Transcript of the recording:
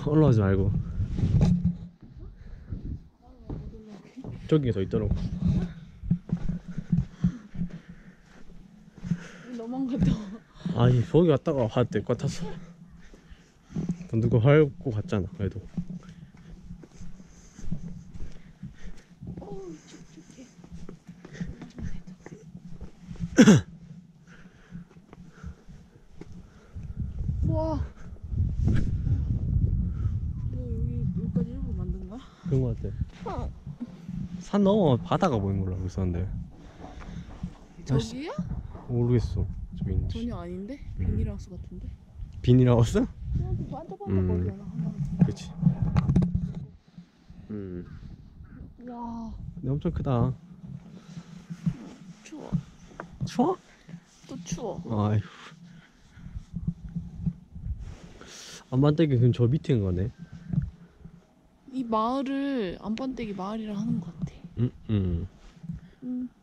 올라오지 말고. 저기에 서 있더라고. 너만 갔다. 아니 거기 갔다가 와도 될 것 같아서. 누가 밟고 갔잖아 그래도. 어우 촉촉해. 와. 너 여기까지 일부러 만든 거야? 그런 것 같아. 산 넘어 바다가 보이는 걸로 알고 있었는데. 저기야? 모르겠어. 저기 있는지. 전혀 아닌데? 비닐하우스 같은데? 비닐하우스? 반짝반짝거리잖아. 그치. 와 근데 엄청 크다. 추워. 추워? 또 추워. 아휴. 안반대기 그럼 저 밑에인 거네. 이 마을을 안반대기 마을이라 하는 것 같아. 응. 음.